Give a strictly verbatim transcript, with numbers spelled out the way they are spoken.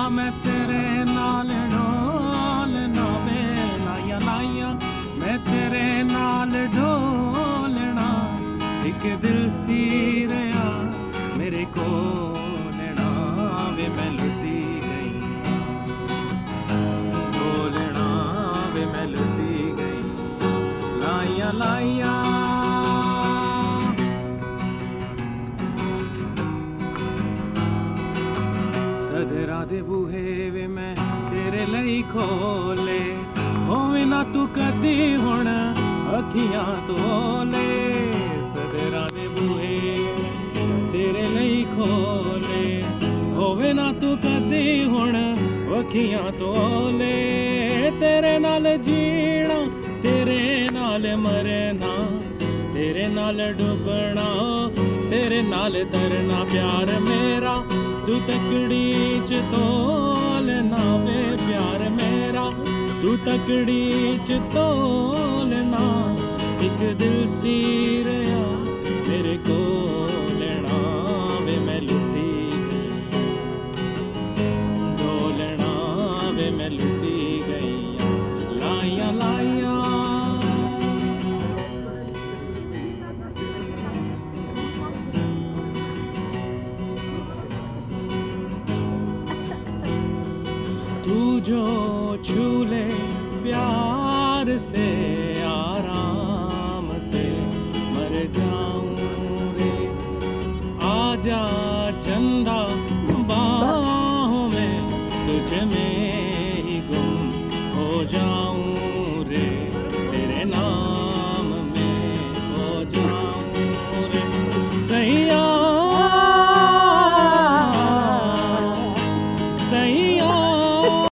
मैं तेरे नाल डोलना वे लाइया लाइया मैं तेरे नाल डोलना एक दिल सी रहा मेरे को लेना वे मैं लुटी गई डोलना वे मैं लुटी गई लाइया लाइया सदरा दे बूहे वे मैं तेरे लई खोले होवे ना तू कदी हुण अखियां तोले सदरा दे बूहे तेरे लई खोले होवे ना तू कदी हुण अखियां तोले तेरे नाल जीना तेरे नाल मरना तेरे नाल डुबना तेरे नाल तरना प्यार मेरा तू तकड़ी च तोलना वे प्यार मेरा तू तकड़ी च तोलना एक दिल सी रहा मेरे को लेना वे मैं लुटी गई डोलना वे मैं लुटी गई लाइया लाइया तू जो छूले प्यार से आराम से मर जाऊं रे आजा चंदा बाहों में तुझ में ही गुम हो जाऊं रे तेरे नाम में हो जाऊं रे सैया सैया